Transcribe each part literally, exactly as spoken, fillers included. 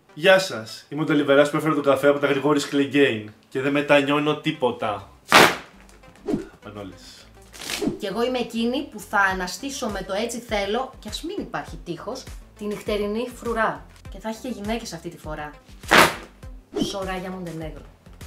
Γεια σας, είμαι ο Τελιβεράς που έφερε τον καφέ από τα Γρηγόρης Κλεγκέιν και δεν μετανιώνω τίποτα. Μανώλης. Και εγώ είμαι εκείνη που θα αναστήσω με το έτσι θέλω, και ας μην υπάρχει τείχος, τη νυχτερινή φρουρά. Και θα έχει και γυναίκες αυτή τη φορά. Σοράγια Μοντενέγκρο.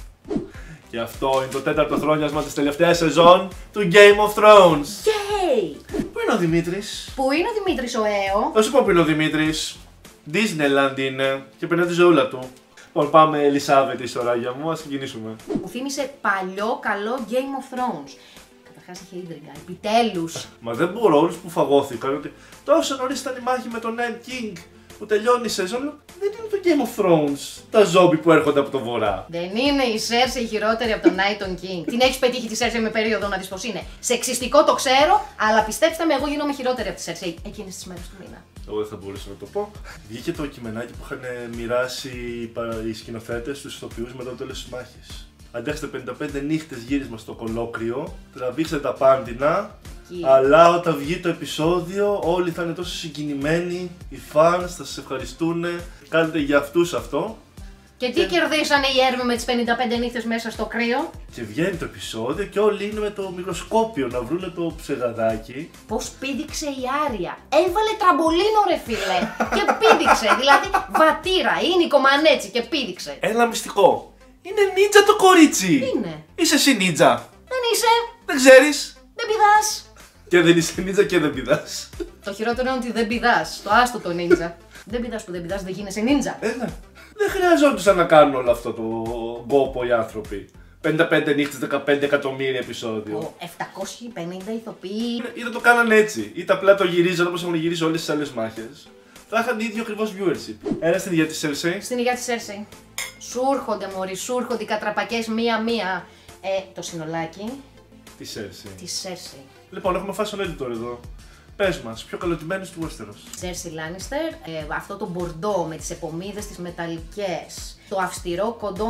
Και αυτό είναι το τέταρτο χρόνιασμα της τελευταίας σεζόν του Game of Thrones. Yay! Πού είναι ο Δημήτρης? Πού είναι ο Δημήτρης ο Έο? Θα σου πω που είναι ο Δημήτρης. Disneyland είναι και περνάει τη ζωούλα του. Λοιπόν, πάμε Ελισάβετ, η σωράγια μου, ας ξεκινήσουμε. Μου θύμισε παλιό καλό Game of Thrones. Καταρχάς είχε ίντριγκα, επιτέλους. Μα δεν μπορώ, όλους που φαγώθηκαν ότι τόσο νωρίς ήταν η μάχη με τον Night King που τελειώνει η σεζόν. Δεν είναι το Game of Thrones τα ζόμπι που έρχονται από το βορρά. Δεν είναι η Cersei χειρότερη από τον Night King. Την έχεις πετύχει τη Cersei με περίοδο να δεις πως είναι. Σεξιστικό το ξέρω, αλλά πιστέψτε με, εγώ γίνομαι χειρότερη από τη Cersei εκείνες τις μέρες του μήνα. Εγώ δεν θα μπορούσα να το πω. Βγήκε το κειμενάκι που είχαν μοιράσει οι σκηνοθέτες στους ηθοποιούς μετά το τέλος της μάχης. Αντέξτε πενήντα πέντε νύχτες γύρισμα στο κολόκριο, τραβήξτε τα πάντινα, yeah. Αλλά όταν βγει το επεισόδιο όλοι θα είναι τόσο συγκινημένοι, οι fans θα σας ευχαριστούν, κάνετε για αυτούς αυτό. Και τι και... κερδίσανε οι έρμοι με τις πενήντα πέντε νύχτες μέσα στο κρύο? Και βγαίνει το επεισόδιο και όλοι είναι με το μικροσκόπιο να βρούνε το ψεγαδάκι. Πώς πήδηξε η Άρια. Έβαλε τραμπολίνο ρε φίλε και πήδηξε, δηλαδή βατήρα, είναι η κομμανέτσι και πήδηξε. Ένα μυστικό. Είναι νίτζα το κορίτσι! Είναι. Είσαι εσύ νίτζα! Δεν είσαι! Δεν ξέρεις! Δεν πηδάς! Και δεν είσαι νίτζα και δεν πηδάς. Το χειρότερο είναι ότι δεν πηδάς. Το άστο το νίτζα. Δεν πηδάς που δεν πηδάς, δεν γίνεσαι νίτζα. Έλα. Δεν χρειαζόντουσαν να κάνουν όλο αυτό το γκόπο οι άνθρωποι. πενήντα πέντε νύχτες, δεκαπέντε εκατομμύρια επεισόδιο. επτακόσιοι πενήντα ηθοποιοί. Ή δεν το κάνανε έτσι. Είτε απλά το γυρίζαν όπως έχουν γυρίσει όλες τις άλλες μάχες. Θα είχαν ίδιο ακριβώς viewership. Ένα στην υγεία της Cersei. Στην υγεία της Cersei. Σου έρχονται μωρί, σου έρχονται οι κατραπακές μία-μία. Ε, το συνολάκι. Τη Cersei. Τη Cersei. Λοιπόν, έχουμε fashion editor εδώ. Πες μας, πιο καλωτημένος του Westeros. Cersei Lannister, ε, αυτό το μπορντό με τις επομίδες τις μεταλλικές, το αυστηρό κοντό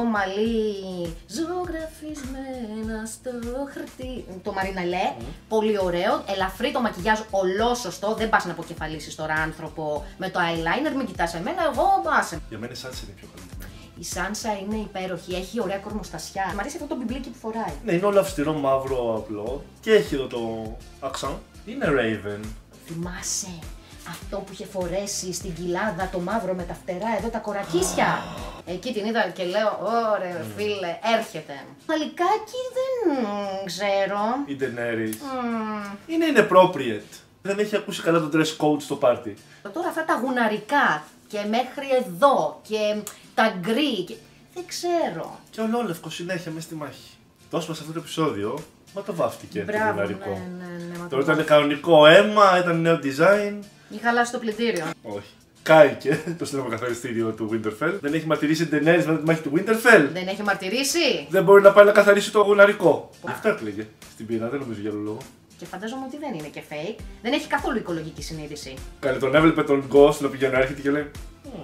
μαλλί ζωγραφισμένα στο χαρτί, το μαριναλέ, mm. πολύ ωραίο, ελαφρύ το μακιγιάζ ολόσωστο, δεν πας να αποκεφαλίσεις τώρα άνθρωπο με το eyeliner, μην κοιτάς εμένα, εγώ άσε. Για μένα η Sansa είναι πιο καλωτημένη. Η Sansa είναι υπέροχη, έχει ωραία κορμοστασιά. Μ' αρέσει αυτό το μπιμπλίκι που φοράει. Ναι, είναι όλο αυστηρό μαύρο απλό και έχει εδώ το accent. Είναι Raven. Θυμάσαι αυτό που είχε φορέσει στην κοιλάδα το μαύρο με τα φτερά εδώ τα κορακίσια. Εκεί την είδα και λέω, ωραία mm. φίλε, έρχεται. Γαλλικάκι δεν ξέρω. Η Daenerys. Mm. Είναι inappropriate. Δεν έχει ακούσει καλά το dress code στο πάρτι. Τώρα αυτά τα γουναρικά και μέχρι εδώ και τα γκρι και... δεν ξέρω. Και ολόλευκο συνέχεια μέσα στη μάχη. Τόσο μας αυτό το επεισόδιο, μα το βάφτηκε. Μπράβο, το γουναρικό. Ναι, ναι, ναι, τώρα ήταν κανονικό αίμα, ήταν νέο design. Είχε χαλάσει το πλυντήριο. Όχι. Κάηκε το σύντομο καθαριστήριο του Winterfell. Δεν έχει μαρτυρήσει την Daenerys μετά τη μάχη του Winterfell. Δεν έχει μαρτυρήσει. Δεν μπορεί να πάει να καθαρίσει το γουναρικό. Γι' αυτό έκλαιγε στην πείνα, δεν νομίζω για άλλο λόγο. Και φαντάζομαι ότι δεν είναι και fake. Δεν έχει καθόλου οικολογική συνείδηση. Καλή, τον έβλεπε τον Ghost να πηγαίνει έρχεται και λέει.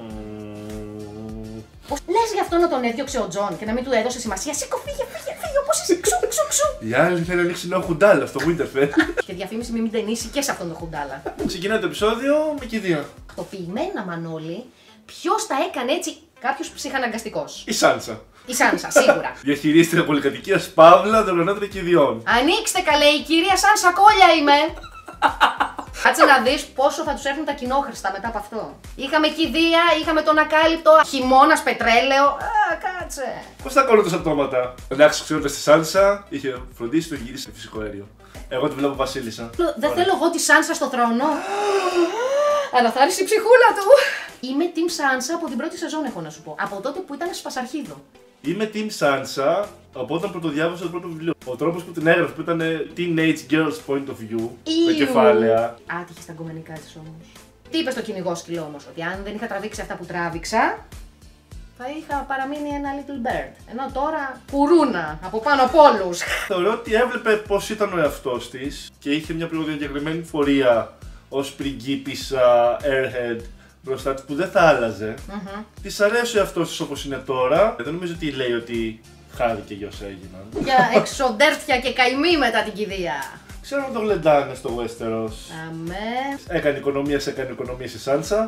Λες γι' αυτό να τον έδιωξε ο Τζον και να μην του έδωσε σημασία. Σήκω, φύγε, φύγε, φύγε, όπως είσαι, ξου, ξου, ξου. Η άλλη θέλει να ανοίξει νέο χουντάλα στο Winterfell. Και διαφήμιση μη μην ταινίσει και σε αυτόν τον χουντάλα. Ξεκινάει το επεισόδιο με κηδεία. Ακτοποιημένα, Μανώλη, ποιος τα έκανε έτσι, κάποιος ψυχαναγκαστικός. Η Σάνσα. Η Σάνσα, σίγουρα. Διαχειρίστρια πολυκατοικίας Παύλα, δολονάτρια κηδιών. Ανοίξτε καλέ, η κυρία Σάνσα κόλλια είμαι. Κάτσε να δεις πόσο θα τους έρθουν τα κοινόχρηστα μετά από αυτό. Είχαμε κηδεία, είχαμε τον ακάλυπτο, χειμώνας, πετρέλαιο. Α, κάτσε. Πώς θα κόλλω τόσα πτώματα. Εντάξει, ξέροντας τη Σάνσα, είχε φροντίσει το γύρισε σε φυσικό αέριο. Εγώ τη βλέπω βασίλισσα. Δεν θέλω εγώ τη Σάνσα στο θρόνο. Αναθάρισε η ψυχούλα του. Είμαι team Σάνσα από την πρώτη σεζόν, έχω να σου πω. Από τότε που ήταν σπασαρχίδο. Είμαι team Sansa από όταν πρωτοδιάβασα το πρώτο βιβλίο. Ο τρόπος που την έγραφε που ήταν Teenage Girls Point of View, τα κεφάλαια. Άτυχε στα γκομενικά της όμως. Τι είπε στο κυνηγό σκυλό όμως, ότι αν δεν είχα τραβήξει αυτά που τράβηξα, θα είχα παραμείνει ένα little bird. Ενώ τώρα κουρούνα από πάνω από όλους. Θεωρώ ότι έβλεπε πώς ήταν ο εαυτός της και είχε μια προδιαγεγραμμένη φορεία ως πριγκίπισσα, airhead. Μπροστά της που δεν θα άλλαζε. Mm-hmm. Της αρέσει ο εαυτός της όπως είναι τώρα. Δεν νομίζω ότι λέει ότι χάρηκε για όσα έγιναν. Για εξοντέρφια και καημή μετά την κηδεία. Ξέρω να το γλεντάνε στο Westeros. Αμέ. Έκανε οικονομίες, έκανε οικονομίες η Σάνσα.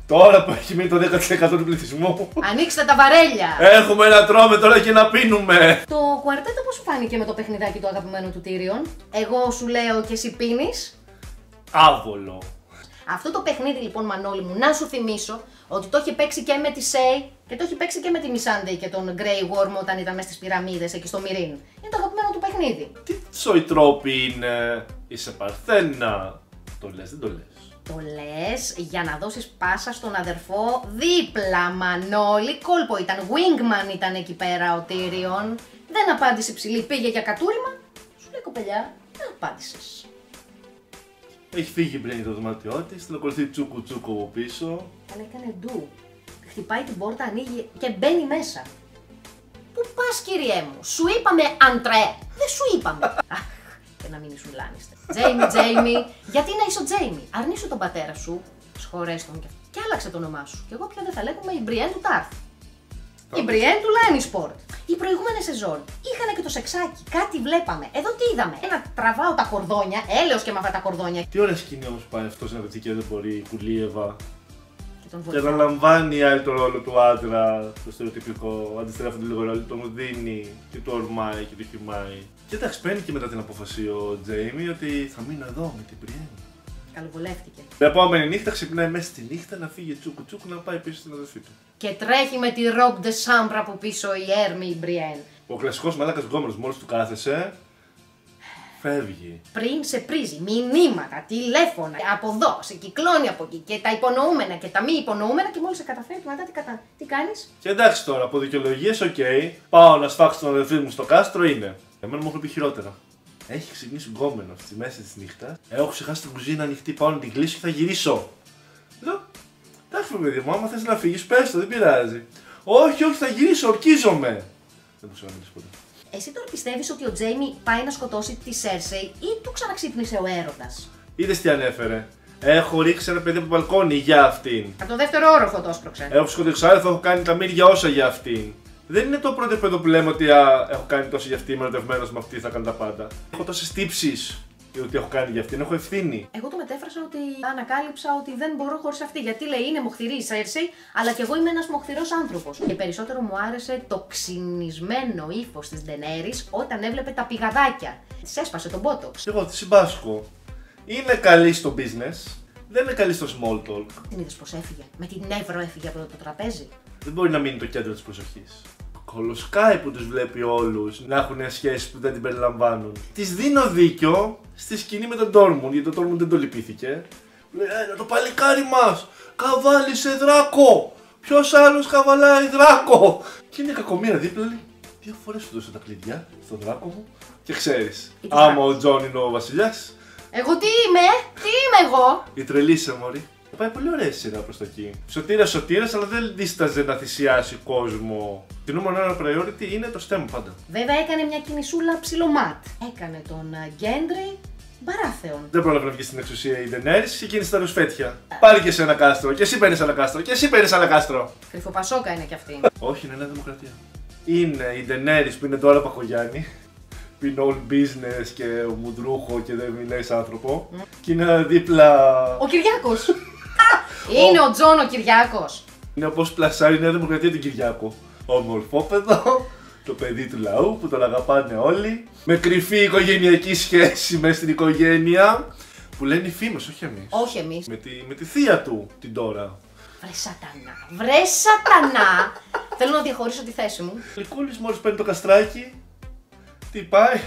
Τώρα που έχει μείνει το δέκα τοις εκατό του πληθυσμού. Ανοίξτε τα βαρέλια! Έχουμε να τρώμε τώρα και να πίνουμε! Το κουαρτέτο πώς σου φάνηκε με το παιχνιδάκι του αγαπημένου του Tyrion? Εγώ σου λέω και εσύ πίνεις. Άβολο. Αυτό το παιχνίδι λοιπόν, Μανώλη μου, να σου θυμίσω ότι το έχει παίξει και με τη Σέι και το έχει παίξει και με τη Μισάντε και τον Grey Worm όταν ήταν μέσα στις πυραμίδες εκεί στο Μυρίν. Είναι το αγαπημένο του παιχνίδι. Τι σοϊτρόπι είναι, είσαι παρθένα. Το λες, δεν το λες. Το λες για να δώσεις πάσα στον αδερφό δίπλα, Μανώλη. Κόλπο ήταν, wingman ήταν εκεί πέρα ο Tyrion. Δεν απάντησε ψηλή, πήγε για κατούριμα. Σου λέει κοπελιά, δεν απάντησες. Έχει φύγει η Μπρέιν το δωμάτιό της, την ακολουθεί τσούκου τσούκου από πίσω. Αλλά έκανε ντου. Χτυπάει την πόρτα, ανοίγει και μπαίνει μέσα. Πού πας, κυριέ μου, σου είπαμε αντρέ, δεν σου είπαμε. Αχ, και να μην ήσουν Λάνιστερ. Τζέιμι, Τζέιμι, γιατί να είσαι ο Τζέιμι? Αρνήσου τον πατέρα σου, σχορές τον και, και άλλαξε το όνομά σου. Και εγώ πια δεν θα λέγομαι η Μπριέν του Τάρθ. Η Μπριέν του Λάνισπορτ. Οι προηγούμενες σεζόν είχαν και το σεξάκι. Κάτι βλέπαμε. Εδώ τι είδαμε? Ένα τραβάω τα κορδόνια, έλεος και με αυτά τα κορδόνια. Τι ωραία σκηνή όμως πάει αυτός να βρεθεί και δεν μπορεί, η Κουλίεβα. Και, τον και αναλαμβάνει η άλλη το ρόλο του άντρα, το στερεοτυπικό. Αντιστρέφονται λίγο ρόλο, το μου δίνει και το ορμάει και το χυμάει. Και εντάξει, παίρνει και μετά την απόφαση ο Τζέιμι ότι θα μείνω εδώ με την Μπριέν. Καλοβολεύτηκε. Την επόμενη νύχτα ξυπνάει μέσα στη νύχτα να φύγει τσούκου τσούκου να πάει πίσω στην αδερφή του. Και τρέχει με τη robe de chambre από πίσω η Έρμη η Μπριέν. Ο κλασικός μαλάκας γκόμενος μόλις του κάθεσε, φεύγει. Πριν σε πρίζει μηνύματα, τηλέφωνα, από εδώ, σε κυκλώνει από εκεί και τα υπονοούμενα και τα μη υπονοούμενα και μόλις σε καταφέρει και μετά τι, κατα... τι κάνεις? Και εντάξει τώρα, από δικαιολογίες, οκ, okay, πάω να σφάξω τον αδερφή μου στο κάστρο είναι. Εμένα μου έχουν πει χειρότερα. Έχει ξεκινήσει γκόμενο στη μέση τη νύχτα. Έχω ξεχάσει την κουζίνα ανοιχτή, πάω να την κλείσω και θα γυρίσω. Λέω, εντάξει παιδί μου, άμα θες να φύγεις, πες το, δεν πειράζει. Όχι, όχι, θα γυρίσω, ορκίζομαι. Δεν μπορούσα να μιλήσω ποτέ. Εσύ τώρα πιστεύεις ότι ο Τζέιμι πάει να σκοτώσει τη Σέρσεϊ ή του ξαναξύπνησε ο έρωτας? Είδες τι ανέφερε. Έχω ρίξει ένα παιδί από το μπαλκόνι για αυτήν. Από το δεύτερο όροφο το έσπρωξε. Έχω σκοτώσει ξάδερφο, έχω κάνει τα μύρια όσα για αυτήν. Δεν είναι το πρώτο επίπεδο που λέμε ότι α, έχω κάνει τόσο για αυτή, είμαι ερωτευμένος με αυτή, θα κάνω τα πάντα. Έχω τόσες τύψεις ότι έχω κάνει για αυτήν, έχω ευθύνη. Εγώ το μετέφρασα ότι ανακάλυψα ότι δεν μπορώ χωρίς αυτή. Γιατί λέει είναι μοχθηρή η Σέρσεϊ, αλλά κι εγώ είμαι ένας μοχθηρός άνθρωπος. Και περισσότερο μου άρεσε το ξυνισμένο ύφος της Ντενέρης όταν έβλεπε τα πηγαδάκια. Της έσπασε τον μπότοξ. Εγώ τη συμπάσχω. Είναι καλή στο business, δεν είναι καλή στο small talk. Δεν είδες πως έφυγε? Με την Εύρο έφυγε από το τραπέζι. Δεν μπορεί να μείνει το κέντρο της προσοχής. Κολοσκάει που τους βλέπει όλους να έχουν σχέσεις που δεν την περιλαμβάνουν. Της δίνω δίκιο στη σκηνή με τον Τόρμουντ, γιατί το Τόρμουντ δεν το λυπήθηκε. Λέει, έλα το παλικάρι μας, καβάλισε δράκο! Ποιος άλλος καβαλάει δράκο! Και είναι κακομοίρα δίπλα, λέει, δύο φορές σου δώσα τα κλειδιά στον δράκο μου. Και ξέρεις, άμα ο Τζον είναι ο βασιλιάς. Εγώ τι είμαι, τι είμαι εγώ! Η τρελή σε μωρή. Πάει πολύ ωραία σειρά προς το εκεί. Σωτήρας σωτήρας, αλλά δεν δίσταζε να θυσιάσει κόσμο. Το νούμερο ένα priority είναι το STEM πάντα. Βέβαια έκανε μια κινησούλα ψιλομάτ. Έκανε τον Γκέντρι Μπαράθεον. Δεν πρόλαβε να βγει στην εξουσία η Daenerys και εκείνη τα ρουσφέτια. Πάλι και σε ένα κάστρο, και εσύ παίρνεις ένα κάστρο, και εσύ παίρνεις ένα κάστρο. Κρυφοπασόκα είναι κι αυτή. Όχι, είναι Νέα Δημοκρατία. Είναι η Daenerys που είναι τώρα Παχογιάννη. Που είναι all business και μουντρούχο και δεν μιλάει σαν άνθρωπο. Mm. Και είναι δίπλα. Ο Κυριάκος! Είναι ο Τζον ο Κυριάκος! Είναι όπως πλασάρει η Νέα Δημοκρατία τον Κυριάκο. Ομορφόπεδο, το παιδί του λαού που τον αγαπάνε όλοι. Με κρυφή οικογενειακή σχέση μέσα στην οικογένεια. Που λένε οι φήμες, όχι εμείς. Όχι εμείς. Με τη, με τη θεία του την τώρα. Βρε σατανά! Βρε σατανά! Θέλω να διαχωρίσω τη θέση μου. Ο Λικούλης μόλις παίρνει το καστράκι. Τι πάει?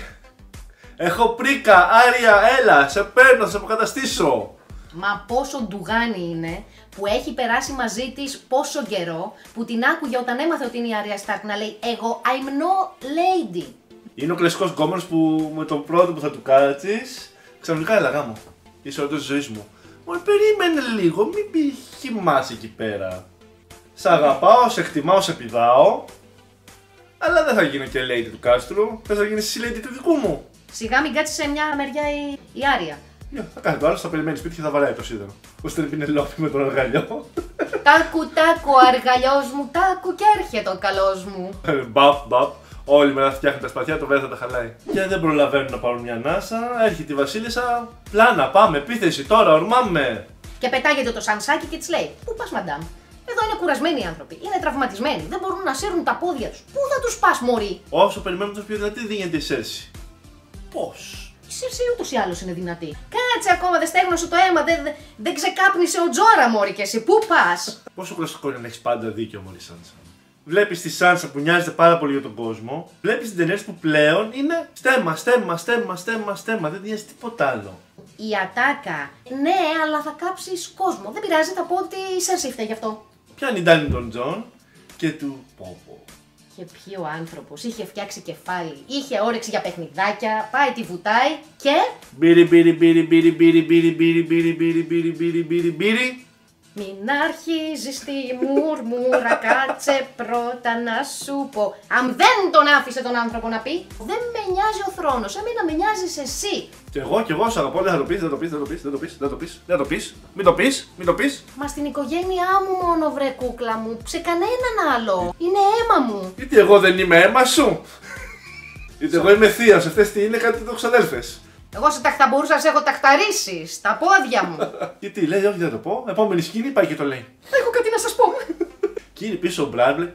Έχω πρίκα, Άρια, έλα, σε παίρνω, θα σε αποκαταστήσω. Μα πόσο ντουγάνι είναι που έχει περάσει μαζί της πόσο καιρό που την άκουγε όταν έμαθε ότι είναι η Άρια Σταρκ να λέει εγώ I'm no lady. Είναι ο κλασικός γκόμενος που με τον πρώτο που θα του κάτσεις ξαφνικά έλα γάμο. Είσαι όλο της ζωής μου. Μόλι περίμενε λίγο, μην πει χυμάς εκεί πέρα. Σ' αγαπάω, σε εκτιμάω, σε πηδάω. Αλλά δεν θα γίνω και lady του κάστρου. Θες να γίνεις εσύ lady του δικού μου. Σιγά μην κάτσει σε μια μεριά η, η Άρια. Yeah, θα κάνει το άλλο, θα περιμένει σπίτι και θα βαράει το σίδερο. Ώστε να πει Πινελόπη με τον αργαλιό. Τάκου τάκου αργαλιός μου, τάκου και έρχεται ο καλός μου. Μπαπ μπαπ. Όλοι με να φτιάχνουν τα σπαθιά, το βράδυ θα τα χαλάει. Και δεν προλαβαίνουν να πάρουν μια ανάσα. Έρχεται η Βασίλισσα. Πλάνα, πάμε, επίθεση τώρα, ορμάμε. Και πετάγεται το σανσάκι και της λέει: Πού πας, μαντάμ? Εδώ είναι κουρασμένοι οι άνθρωποι. Είναι τραυματισμένοι. Δεν μπορούν να σέρνουν τα πόδια τους. Πού θα τους πας, μωρή? Όσο περιμένουμε τόσο πιο δυνατή δίνεται η Σέρση. Πώς? Η Σέρση ούτως ή άλλως είναι δυνατή. Κάτσε ακόμα, δεν στέγνωσε το αίμα, δεν, δεν, δεν ξεκάπνισε ο Τζόρα, μωρή, και εσύ. Πού πας? Πόσο κλασικό είναι να έχεις πάντα δίκιο, μωρή Σάνσα. Βλέπεις τη Σάνσα που νοιάζεται πάρα πολύ για τον κόσμο. Βλέπεις την Ντενέρης που πλέον είναι στέμμα, στέμμα, στέμμα, στέμμα, στέμμα. Δεν νοιάζει τίποτα άλλο. Η ατάκα, ναι, αλλά θα κάψεις κόσμο. Δεν πειράζει, θα πω ότι η Σέρση φταίει γι' αυτό. Πιάνει η Ντάνι τον Τζον και του πόπο. Και πει ο άνθρωπος, είχε φτιάξει κεφάλι, είχε όρεξη για παιχνιδάκια, πάει τη βουτάει και... Μπίρι, μπίρι, μπίρι, μπίρι, μπίρι, μπίρι, μπίρι, μπίρι, μπίρι, μπίρι, μπίρι, μπίρι, μπίρι. Μην αρχίζεις τη μουρμούρα, κάτσε πρώτα να σου πω. Αν δεν τον άφησε τον άνθρωπο να πει, δεν με νοιάζει ο θρόνος, εμένα με νοιάζεις εσύ. Κι εγώ, κι εγώ, σ' αγαπώ, δεν θα το πεις, δεν το πεις, δεν το πεις, δεν το πεις, δεν το πεις, δεν το πεις, μην το πεις, μην το πεις. Μα στην οικογένειά μου μόνο, βρε κούκλα μου, σε κανέναν άλλο, είναι αίμα μου. Γιατί εγώ δεν είμαι αίμα σου. Γιατί εγώ είμαι θεία, αυτές τι είναι, κάτι το ξαδέλφες. Εγώ σε ταχτα μπορούσα να σε έχω ταχταρίσει στα πόδια μου. Γιατί λέει, όχι, δεν το πω. Επόμενη σκηνή πάει και το λέει. Έχω κάτι να σας πω. Κύριε πίσω ο Μπράντλε.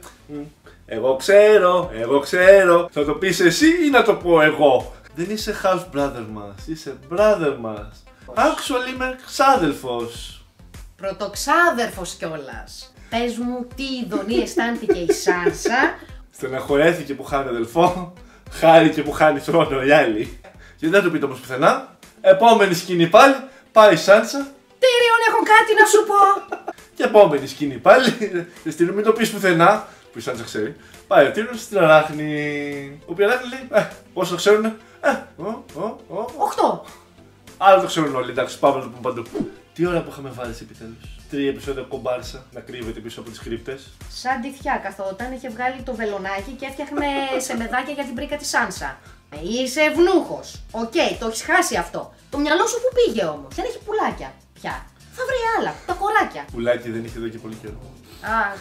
Εγώ ξέρω, εγώ ξέρω. Θα το πεις εσύ ή να το πω εγώ? Δεν είσαι half brother μας, είσαι brother μας. Actually είμαι ξάδελφος. Πρωτοξάδερφος κιόλας. Πες μου τι ειδονή αισθάνθηκε η Σάνσα. Στεναχωρέθηκε που χάνει αδελφό. Χάρηκε που χάνει θρόνο η άλλη. Και δεν το πείτε όμως πουθενά. Επόμενη σκηνή πάλι, πάει η Σάνσα. Τύριον, έχω κάτι να σου πω. Και επόμενη σκηνή πάλι, Τύριον, μην το πεις πουθενά, που η Σάνσα ξέρει. Πάει ο Τύριον στην Αράχνη. Ο οποίος Αράχνη λέει, ε, πόσο το ξέρουν, ε, ο, ο, ο. Οχτώ. Άρα το ξέρουν όλοι, εντάξει, πάμε να το πούμε παντού. Τι ώρα που είχαμε βάλει επιτέλους. Τρία επεισόδια κομπάρσα να κρύβεται πίσω από τις κρύπτες. Σαν τυφιά καθόταν, είχε βγάλει το βελονάκι και έφτιαχνε σεμεδάκια για την πρίκα της Σάνσα. Είσαι ευνούχος. Οκ, okay, το έχεις χάσει αυτό. Το μυαλό σου που πήγε όμως? Δεν έχει πουλάκια πια. Θα βρει άλλα, τα κοράκια. Πουλάκι δεν είχε εδώ και πολύ καιρό. Α.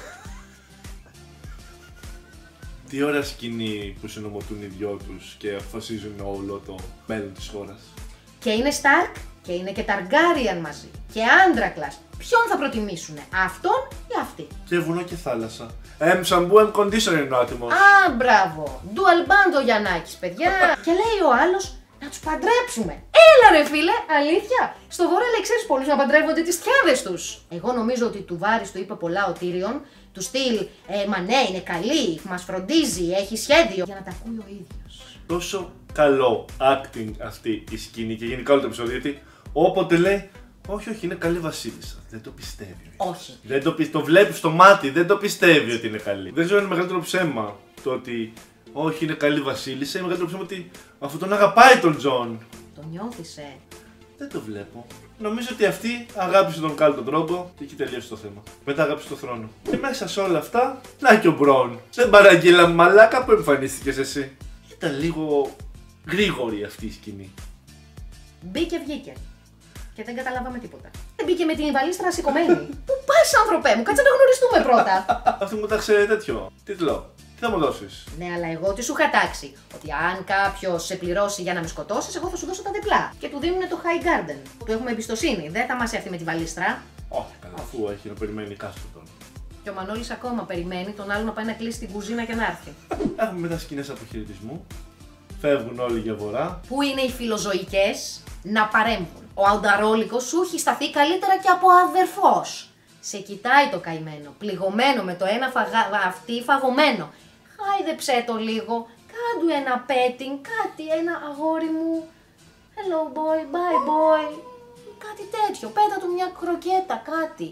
Τι ωραία σκηνή που συνομωτούν οι δυο τους και αποφασίζουν όλο το μέλλον της χώρας. Και είναι Σταρκ και είναι και Ταργκάριαν μαζί. Και Άντρακλας. Ποιον θα προτιμήσουνε, αυτόν ή αυτή? Και βουνό και θάλασσα. Εμ σαμπού, εμ condition είναι ο άτιμος. Α, μπράβο. Dual band ο Γιαννάκης, παιδιά. Και λέει ο άλλος να τους παντρέψουμε. Έλα ρε φίλε, αλήθεια. Στο βόρειο λέει, ξέρεις πολλούς να παντρεύονται τις θιάδες τους. Εγώ νομίζω ότι του Βάρης του είπε πολλά ο Τύριον. Του στυλ, ε, μα ναι, είναι καλή, μας φροντίζει, έχει σχέδιο. Για να τα ακούει ο ίδιος. Τόσο καλό acting αυτή η σκηνή και γενικά όλο το επεισόδιο. Γιατί όποτε λέει, όχι, όχι, είναι καλή βασίλισσα. Δεν το πιστεύει. Όχι. Δεν το, πι... το βλέπει στο μάτι, δεν το πιστεύει ότι είναι καλή. Δεν ξέρω αν είναι μεγαλύτερο ψέμα το ότι όχι, είναι καλή βασίλισσα. Είναι μεγαλύτερο ψέμα ότι αφού τον αγαπάει τον Τζον. Το νιώθεις, ε. Δεν το βλέπω. Νομίζω ότι αυτή αγάπησε τον Κάλ τον Τρόγκο και εκεί τελείωσε το θέμα. Μετά αγάπησε τον θρόνο. Και μέσα σε όλα αυτά, να και ο Μπρον. Σε παραγγείλα μαλάκα που εμφανίστηκες εσύ. Ήταν λίγο γρήγορη αυτή η σκηνή. Μπήκε, βγήκε. Και δεν καταλάβαμε τίποτα. Δεν μπήκε με την βαλίστρα σηκωμένη. Πού πας, άνθρωπέ μου, κάτσε να γνωριστούμε πρώτα. Αυτό μου τα ξέρει τέτοιο. Τίτλο. Τι θα μου δώσεις? Ναι, αλλά εγώ τι σου είχα τάξει. Ότι αν κάποιος σε πληρώσει για να με σκοτώσεις, εγώ θα σου δώσω τα διπλά. Και του δίνουν το High Garden. Του έχουμε εμπιστοσύνη. Δεν θα μας έρθει με τη βαλίστρα. Όχι, καλά, αφού έχει να περιμένει κάστρο τώρα. Και ο Μανώλης ακόμα περιμένει τον άλλο να πάει να κλείσει την κουζίνα και να έρθει. Έχουμε μετά σκηνές αποχαιρετισμού. Φεύγουν όλοι για βορρά. Πού είναι οι φιλοζωικές να παρέμβουν. Ο Ανταρόλικος σου έχει σταθεί καλύτερα και από αδερφός. Σε κοιτάει το καημένο, πληγωμένο με το ένα φαγα... αυτή φαγωμένο. Χάιδεψέ το λίγο, κάντου ένα petting, κάτι, ένα αγόρι μου. Hello boy, bye boy. Κάτι τέτοιο, πέτα του μια κροκέτα, κάτι.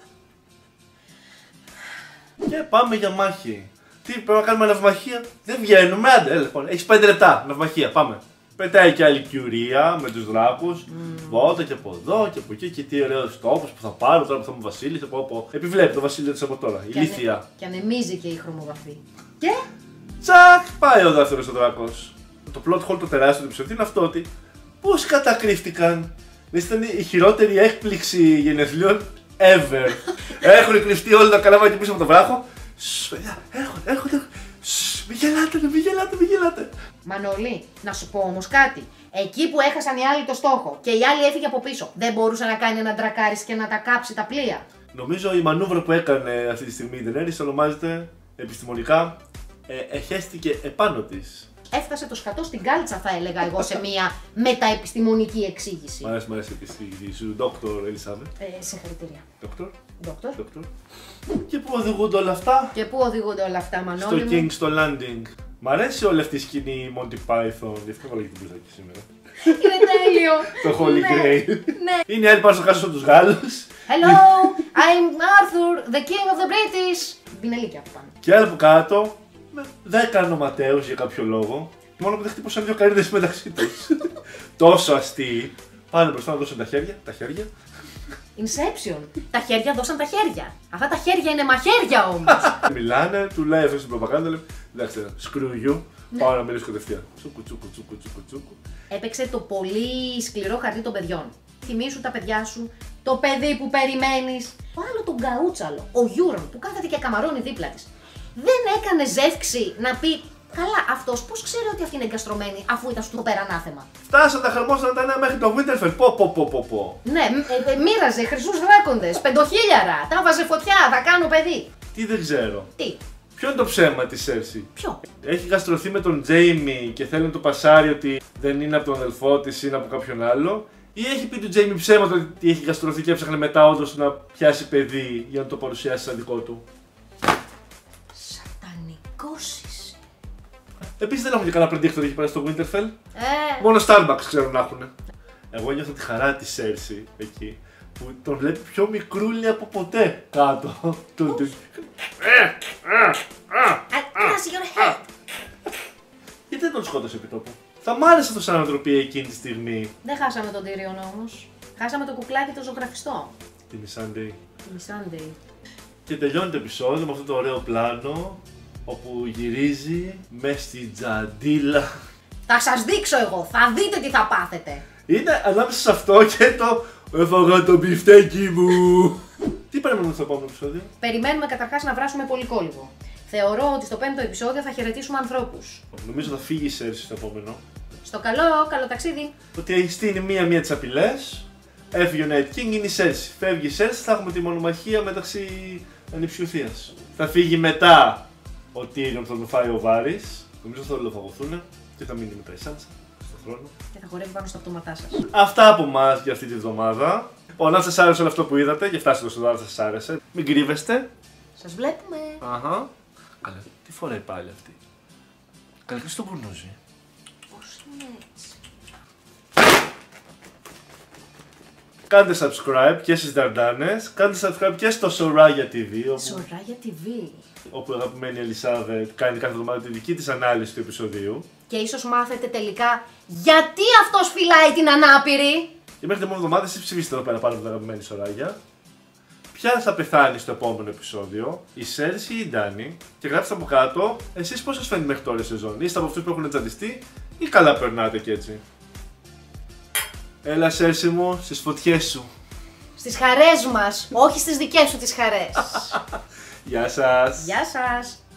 Και πάμε για μάχη. Τι, πρέπει να κάνουμε ναυμαχία? Δεν βγαίνουμε, άντε, λοιπόν, έχεις πέντε λεπτά, ναυμαχία, πάμε. Πετάει και άλλη κιουρία με τους δράκους. Mm. Βότα και από εδώ και από εκεί και τι ωραίος τόπος που θα πάρω τώρα που θα μου βασίλησε. Από, από. Επιβλέπει το βασίλειο της από τώρα. Ηλίθια. Ανε... Και ανεμίζει και η χρωμοβαφή. Και. Τσακ! Πάει ο δεύτερος ο δράκος. Το plot hole το τεράστιο του επεισόδου είναι αυτό ότι πώς κατακρύφτηκαν. Δεν ήταν η χειρότερη έκπληξη γενεθλίων ever. Έχουν κρυφτεί όλα τα καλάμια πίσω από το βράχο. Σσ, παιδιά, έρχονται, έρχονται. Σσ, μη γελάτε, μη γελάτε, μη γελάτε. Μανώλη, να σου πω όμως κάτι. Εκεί που έχασαν οι άλλοι το στόχο και η άλλη έφυγε από πίσω, δεν μπορούσε να κάνει ένα ντρακάρις και να τα κάψει τα πλοία? Νομίζω η μανούβρα που έκανε αυτή τη στιγμή η Daenerys ονομάζεται επιστημονικά ε, εχέστηκε επάνω της. Έφτασε το σκατό στην κάλτσα, θα έλεγα εγώ, σε μια μεταεπιστημονική εξήγηση. Μ' αρέσει, μ' αρέσει η εξήγηση σου, Δόκτωρ Ελισάβετ. Ε, συγχαρητήρια. Δόκτωρ. Δόκτωρ. Δόκτωρ. Και πού οδηγούνται όλα αυτά? Και πού οδηγούνται όλα αυτά, Μανώλη Στο μου? King, στο Landing. Μ' αρέσει όλη αυτή η σκηνή Monty Python. Γι' αυτό βάλω και την μπλουζάκι σήμερα. Είναι τέλειο. Το Holy Ναι, Grail. ναι. Είναι οι άλλοι πάνω στο κάτω από τους Γάλλους. Hello, I'm Arthur, the king of the British. Πινελίκια από πάνω. Και άλλοι από κάτω με δέκα ονοματέους για κάποιο λόγο. Μόνο που δεν χτύπωσαν δύο καρύδες μεταξύ τους. Τόσο αστείοι. Πάνε μπροστά να δώσουν τα χέρια. Τα χέρια. Inception. Τα χέρια δώσαν τα χέρια. Αυτά τα χέρια είναι μαχαίρια όμως. Μιλάνε, του λέει αυτό στην προπαγάνδα. Λέει εντάξει, screw you. Πάω να μιλήσω κατευθείαν. Τσούκου, τσούκου, τσούκου, τσούκου, τσούκου. Έπαιξε το πολύ σκληρό χαρτί των παιδιών. Θυμήσου τα παιδιά σου, το παιδί που περιμένεις. Άλλο τον Γκαούτσαλο, ο Γιούρον που κάθεται και καμαρώνει δίπλα της. Δεν έκανε ζεύξη να πει καλά, αυτός πώς ξέρει ότι αυτή είναι εγκαστρωμένη αφού ήταν στο πέρα ανάθεμα. Φτάσαν τα χαμόσανα τα νέα μέχρι το Winterfell. Πω, πω, πω, πω, πω. Ναι, ε, ε, μοίραζε χρυσούς δράκοντες, πεντοχίλιαρα, τα βάζε φωτιά, θα κάνω παιδί. Τι δεν ξέρω. Τι, Ποιο είναι το ψέμα της Σέρση? ποιο? Έχει γαστρωθεί με τον Τζέιμι και θέλει να του πασάρει ότι δεν είναι από τον αδελφό της, είναι από κάποιον άλλο. Ή έχει πει του Τζέιμι ψέματα ότι έχει γαστρωθεί και έψαχνε μετά όντως να πιάσει παιδί για να το παρουσιάσει σαν δικό του? Σατανικός είσαι. Επίσης δεν έχουν και κανένα predictor εκεί πέρα στο Winterfell. Ε, Μόνο Starbucks ξέρουν να έχουν. Εγώ νιώθω τη χαρά της Σέρση εκεί που τον βλέπει πιο μικρούλι από ποτέ κάτω. Του- του- Across your head. Γιατί δεν τον σκότωσε επί τόπου? Θα μ' άρεσε το σαν ανθρωπία εκείνη τη στιγμή. Δεν χάσαμε τον Tyrion όμως. Χάσαμε το κουκλάκι το ζωγραφιστό. Τη Missandei. Τη Missandei. Και τελειώνει το επεισόδιο με αυτό το ωραίο πλάνο όπου γυρίζει μες στη τζαντίλα. Θα σας δείξω εγώ, θα δείτε τι θα πάθετε. Είναι ανάμεσα σε αυτό και το έφαγα το μπιφτέκι μου. Τι περιμένουμε στο επόμενο επεισόδιο? Περιμένουμε καταρχάς να βράσουμε πολυκόλυβο. Θεωρώ ότι στο πέμπτο επεισόδιο θα χαιρετήσουμε ανθρώπους. Νομίζω θα φύγει η Σέρση στο επόμενο. Στο καλό, καλό ταξίδι. Ότι έχει στείλει μία-μία τις απειλές. Έφυγε ο Night King, είναι η Σέρση. Φεύγει η Σέρση, θα έχουμε τη μονομαχία μεταξύ ανιψιουθείας. Θα φύγει μετά ο Tyrion, θα τον φάει ο Βάρης. Νομίζω θα ολοφαγωθούν και θα μείνει μετά η Σάνσα στον χρόνο. Και θα χορεύει πάνω στα πτώματά σας. Αυτά από εμάς για αυτή τη βδομάδα. Λοιπόν, αν σας άρεσε όλο αυτό που είδατε και φτάσετε στο δάδο σας άρεσε, μην κρύβεστε. Σας βλέπουμε. Αχα. Καλά, τι φοράει πάλι αυτή? Καλά, και στο μπουρνούζι. Πώς είναι έτσι? Κάντε subscribe και στις Δαρντάνες, κάντε subscribe και στο Σοράγια τι βι, όπου, Σοράγια τι βι. όπου η αγαπημένη Ελισάβετ κάνει κάθε εβδομάδα τη δική της ανάλυση του επεισοδίου. Και ίσως μάθετε τελικά γιατί αυτός φυλάει την ανάπηρη. Και μέχρι την επόμενη εβδομάδα εσείς ψηφίστε εδώ πέρα πάνω από την αγαπημένη Σοράγια. Ποια θα πεθάνει στο επόμενο επεισόδιο, η Σέρση ή η Ντάνη, και γράψτε από κάτω εσείς πώς σας φαίνεται μέχρι τώρα η σεζόν. Είστε από αυτούς που έχουν τσαντιστεί ή καλά περνάτε κι έτσι? Έλα Σέρση μου, στις φωτιές σου. Στις χαρές μας, όχι στις δικές σου τις χαρές. Γεια σας. Γεια σας.